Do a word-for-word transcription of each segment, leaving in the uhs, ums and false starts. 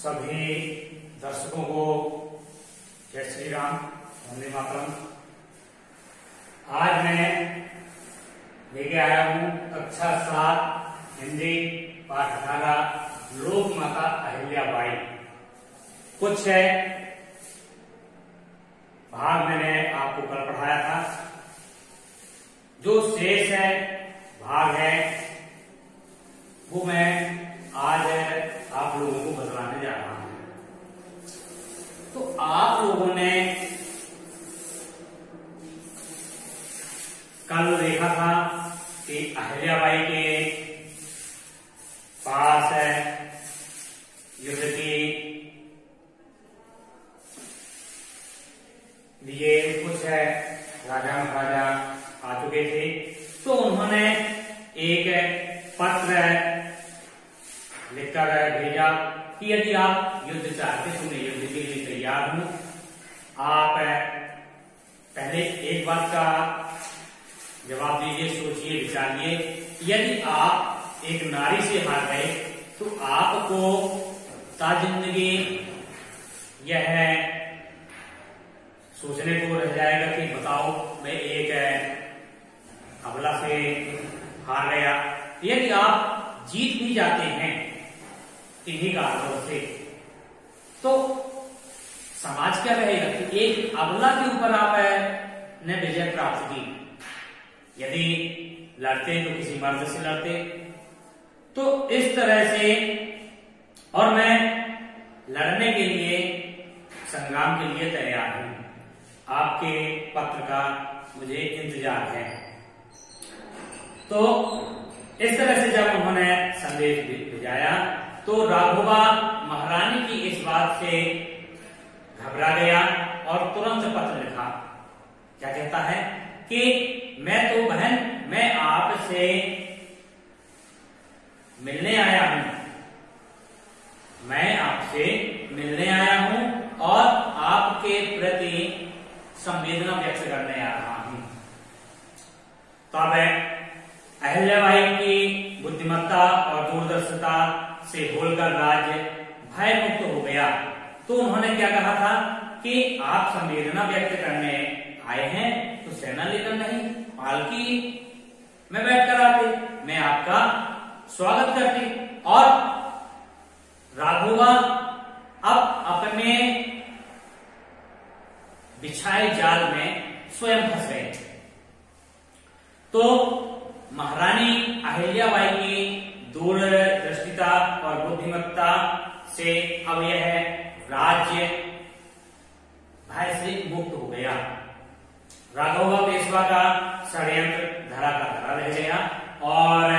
सभी दर्शकों को जय श्री राम, वंदे मातरम। आज मैं लेके आया हूँ कक्षा सात हिंदी पाठ अठारह लोक माता अहिल्याबाई। कुछ है भाग मैंने आपको कल पढ़ाया था, जो शेष है भाग है वो मैं आज आप लोगों को बतलाने जा रहा हूं। तो आप लोगों ने कल देखा था कि अहिल्याबाई के पास है युद्ध के लिए कुछ है राजा महाराजा आ चुके थे, तो उन्होंने एक पत्र लिखकर भेजा कि यदि आप युद्ध चाहते तो मैं युद्ध के लिए तैयार हूं। आप पहले एक बात का जवाब दीजिए, सोचिए, विचारिए। यदि आप एक नारी से हार गए तो आपको ताजिंदगी यह सोचने को रह जाएगा कि बताओ मैं एक अबला से हार गया। यदि आप जीत भी जाते हैं इन्हीं कारणों से, तो समाज क्या कहेगा कि एक अबला के ऊपर आप ने विजय प्राप्त की। यदि लड़ते तो किसी मर्द से लड़ते। तो इस तरह से, और मैं लड़ने के लिए संग्राम के लिए तैयार हूं। आपके पत्र का मुझे इंतजार है। तो इस तरह से जब उन्होंने संदेश भिजवाया तो राघोबा महारानी की इस बात से घबरा गया और तुरंत पत्र लिखा। क्या कहता है कि मैं तो बहन मैं आपसे मिलने आया हूं, मैं आपसे मिलने आया हूं और आपके प्रति संवेदना व्यक्त करने आ रहा हूं। तो अब अहिल्याबाई की बुद्धिमत्ता और दूरदर्शिता से होलकर राज्य भय मुक्त हो गया। तो उन्होंने क्या कहा था कि आप संवेदना व्यक्त करने आए हैं तो सेना लेकर नहीं, पालकी में बैठकर आते, मैं आपका स्वागत करती। और राघोबा अब अपने बिछाए जाल में स्वयं फंस गए। तो महारानी अहिल्याबाई की दूरदृष्टिता और बुद्धिमत्ता से अब यह राज्य भय से मुक्त हो गया। राघोबा पेशवा का षड्यंत्र धरा का धरा रह गया और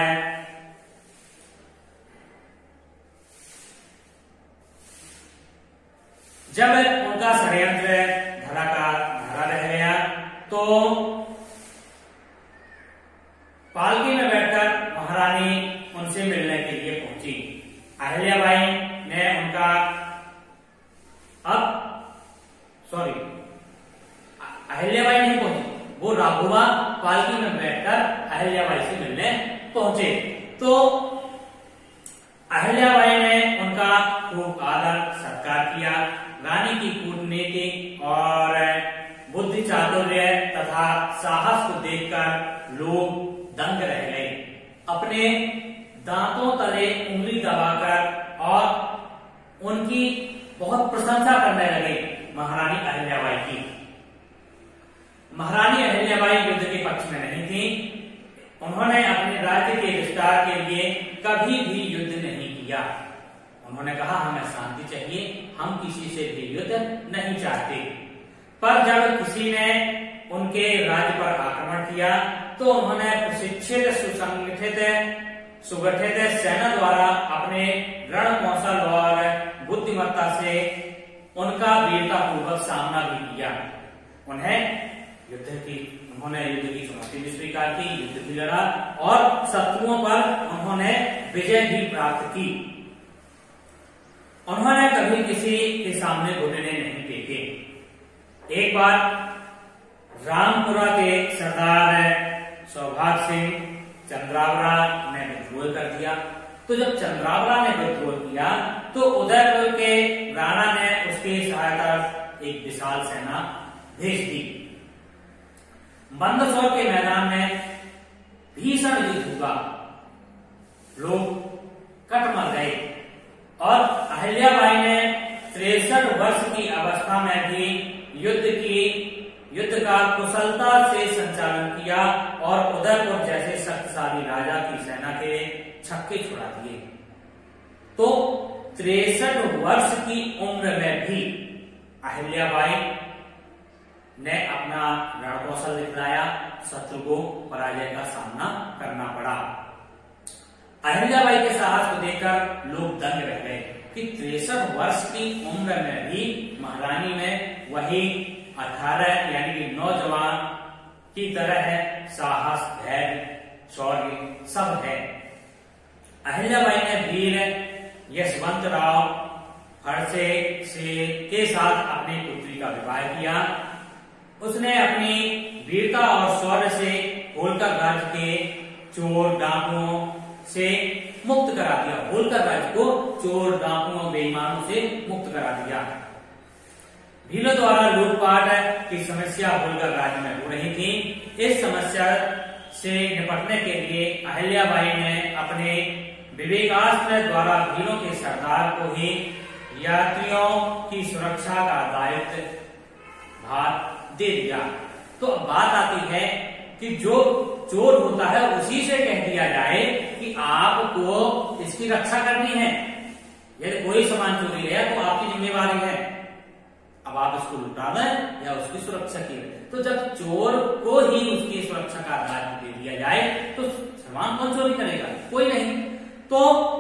जब उनका षड्यंत्र धरा का धरा रह गया तो पालकी में बैठकर महारानी उनसे मिलने के लिए पहुंची। अहिल्याबाई ने उनका अब सॉरी अहिल्याबाई नहीं पहुंची, वो राघोबा पालकी में बैठकर अहिल्याबाई से मिलने पहुंचे। तो अहिल्याबाई ने उनका खूब आदर सत्कार किया। रानी की कूटनीति और बुद्धि चातुर्य तथा साहस को देखकर लोग दंग रह गए। अपने दांतों तले उंगली दबाकर और उनकी बहुत प्रशंसा करने लगे महारानी अहिल्याबाई की। महारानी अहिल्याबाई युद्ध के पक्ष में नहीं थी। उन्होंने अपने राज्य के विस्तार के लिए कभी भी युद्ध नहीं किया। उन्होंने कहा हमें शांति चाहिए, हम किसी से भी युद्ध नहीं चाहते। पर जब किसी ने उनके राज्य पर आक्रमण किया तो उन्होंने प्रशिक्षित सुसंगठित सुगठित सेना द्वारा अपने रण कौशल और बुद्धिमत्ता से उनका वीरता पूर्वक सामना भी किया। उन्हें युद्ध की उन्होंने युद्ध की चुनौती भी स्वीकार की, युद्ध भी लड़ा और शत्रुओं पर उन्होंने विजय भी प्राप्त की। उन्होंने कभी किसी के सामने घुटने नहीं टेके। एक बार रामपुरा के सरदार सौभाग्य सिंह चंद्रावरा ने विद्रोह कर दिया तो जब चंद्रावला ने विद्रोह किया तो उदयपुर के राणा ने उसकी सहायता एक विशाल सेना भेज दी। मंदसौर के मैदान में भीषण युद्ध हुआ, लोग कट मर गए और अहिल्याबाई ने तिरसठ वर्ष की अवस्था में भी युद्ध की युद्ध का कुशलता से संचालन किया और उदयपुर जैसे शक्तिशाली राजा की सेना के छक्के छुड़ा दिए। तो तिरसठ वर्ष की उम्र में भी अहिल्याबाई ने अपना रणकौशल दिखलाया, शत्रु को पराजय का सामना करना पड़ा। अहिल्याबाई के साहस को देखकर लोग दंग रह गए कि तिरसठ वर्ष की उम्र में भी महारानी में वही अठारह यानी कि नौजवान की तरह है, साहस, धैर्य, शौर्य सब है। अहिल्याबाई ने वीर यशवंतराव हरसे से के साथ अपनी पुत्री का विवाह किया। उसने अपनी वीरता और शौर्य से होलकर राज्य के चोर डाकुओं से मुक्त करा दिया, होलकर राज्य को चोर डाकुओं बेईमानों से मुक्त करा दिया। भीलों द्वारा लूटपाट की समस्या होलकर राज्य में हो रही थी। इस समस्या से निपटने के लिए अहिल्याबाई ने अपने विवेकास्त्र द्वारा भीलों के सरदार को ही यात्रियों की सुरक्षा का दायित्व भार दे दिया। तो अब बात आती है कि जो चोर होता है उसी से कह दिया जाए कि आपको इसकी रक्षा करनी है, यदि कोई सामान चोरी है तो आपकी जिम्मेवारी है, अब आप इसको लुटा दें या उसकी सुरक्षा की। तो जब चोर को ही उसकी सुरक्षा का दायित्व दे दिया जाए तो सामान कौन चोरी करेगा? कोई नहीं। तो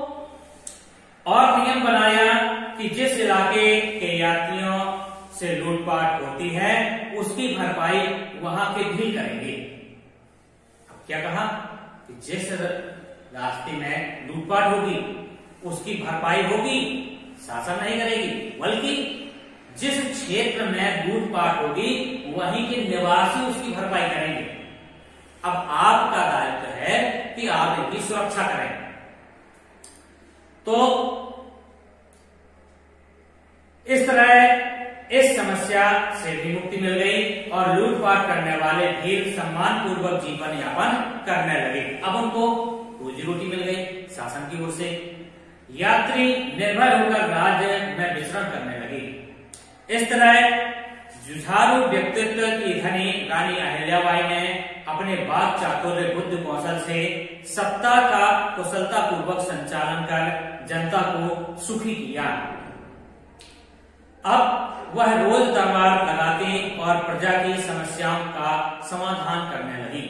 और नियम बनाया कि जिस इलाके के यात्रियों से लूटपाट होती है उसकी भरपाई वहां के भील करेंगे। अब क्या कहा कि जिस रास्ते में लूटपाट होगी उसकी भरपाई होगी, शासन नहीं करेगी, बल्कि जिस क्षेत्र में लूटपाट होगी वहीं के निवासी उसकी भरपाई करेंगे। अब आपका दायित्व है कि आप इनकी सुरक्षा करें। तो इस तरह इस समस्या से भी मुक्ति मिल गई और लूटपाट करने वाले भील सम्मान पूर्वक जीवन यापन करने लगे। अब उनको रोजी रोटी मिल गई शासन की ओर से। यात्री निर्भय होकर राज्य में विचरण करने लगे। इस तरह जुझारू व्यक्तित्व की धनी रानी अहिल्याबाई ने अपने वाक चातुर्य बुद्धि कौशल से सत्ता का कुशलता पूर्वक संचालन कर जनता को सुखी किया। अब वह रोज दरबार लगाती और प्रजा की समस्याओं का समाधान करने लगी।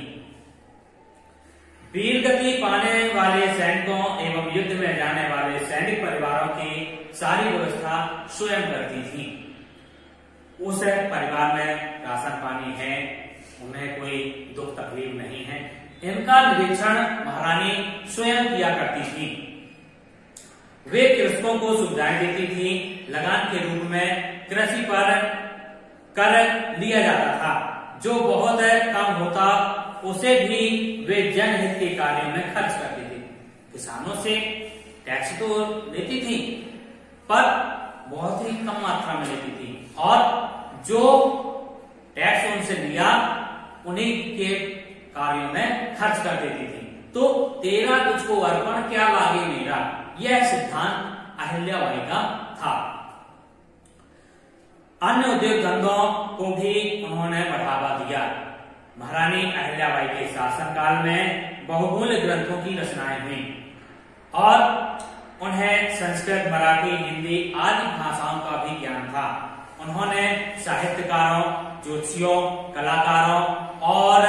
वीरगति पाने वाले सैनिकों एवं युद्ध में जाने वाले सैनिक परिवारों की सारी व्यवस्था स्वयं करती थी। उस परिवार में राशन पानी है, उन्हें कोई दुख तकलीफ नहीं है, इनका निरीक्षण महारानी स्वयं किया करती थी। वे कृषकों को सुविधाएं देती थी। लगान के रूप में कृषि पर कर लिया जाता था, जो बहुत कम होता उसे भी वे जनहित के कार्यों में खर्च करती थी। किसानों से टैक्स तो लेती थी पर बहुत ही कम मात्रा में लेती थी और जो टैक्स उनसे लिया उन्हीं के कार्यों में खर्च कर देती थी। तो तेरा तुझको अर्पण क्या लागे मेरा, यह सिद्धांत अहिल्याबाई का था। अन्य उद्योग धंधों को भी उन्होंने बढ़ावा दिया। महारानी अहिल्याबाई के शासनकाल में बहुमूल्य ग्रंथों की रचनाएं हुई और उन्हें संस्कृत, मराठी, हिंदी आदि भाषाओं का भी ज्ञान था। उन्होंने साहित्यकारों, ज्योतिषियों, कलाकारों और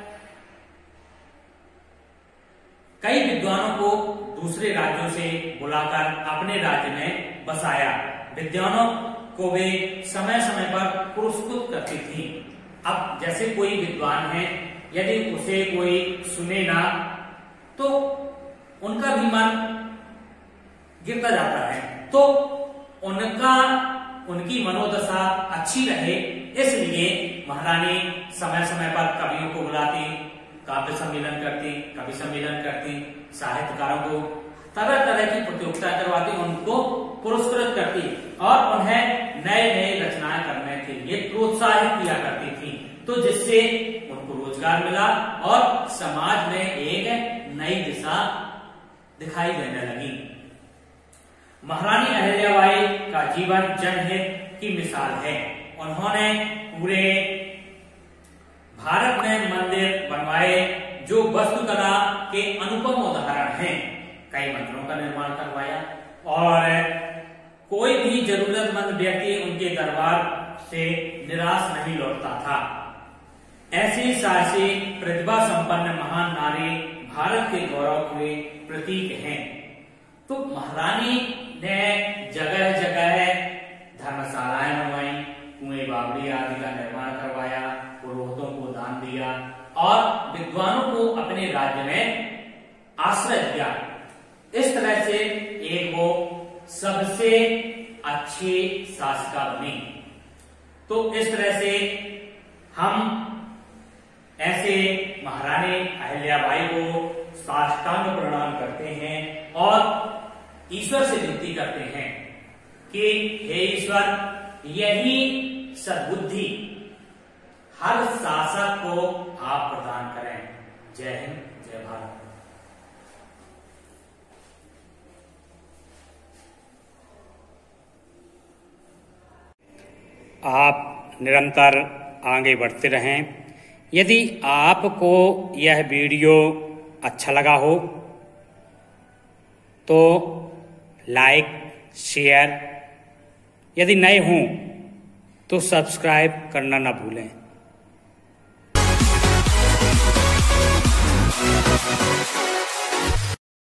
कई विद्वानों को दूसरे राज्यों से बुलाकर अपने राज्य में बसाया। विद्वानों को वे समय समय पर पुरस्कृत करती थी। अब जैसे कोई विद्वान है, यदि उसे कोई सुने ना तो उनका भी मन गिरता जाता है। तो उनका उनकी मनोदशा अच्छी रहे इसलिए महारानी समय समय पर कवियों को बुलाती, काव्य सम्मेलन करती, कवि सम्मेलन करती, साहित्यकारों को तरह तरह की प्रतियोगिता करवाती, उनको पुरस्कृत करती और उन्हें नए नए रचनाएं करने के लिए प्रोत्साहित किया करती थी, तो जिससे उनको रोजगार मिला और समाज में एक नई दिशा दिखाई देने लगी। महारानी अहिल्याबाई का जीवन जनहित की मिसाल है। उन्होंने पूरे भारत में मंदिर बनवाए जो वास्तुकला के अनुपम उदाहरण हैं। कई मंदिरों का निर्माण करवाया और कोई भी जरूरतमंद व्यक्ति उनके दरबार से निराश नहीं लौटता था। ऐसी साहसी प्रतिभा संपन्न महान नारी भारत के गौरव के प्रतीक हैं। तो महारानी ने जगह जगह धर्मशालाएं बनवाई, कुएं बावड़ी आदि का निर्माण करवाया, पुरोहितों को दान दिया और विद्वानों को अपने राज्य में आश्रय दिया। इस तरह से एक वो सबसे अच्छी शासिका बनी। तो इस तरह से हम ऐसे महारानी अहिल्याबाई को साष्टांग प्रणाम करते हैं और ईश्वर से विनती करते हैं कि हे ईश्वर, यही सद्बुद्धि हर शासक को आप प्रदान करें। जय हिंद, जय भारत। आप निरंतर आगे बढ़ते रहें। यदि आपको यह वीडियो अच्छा लगा हो तो लाइक, शेयर, यदि नए हों तो सब्सक्राइब करना ना भूलें।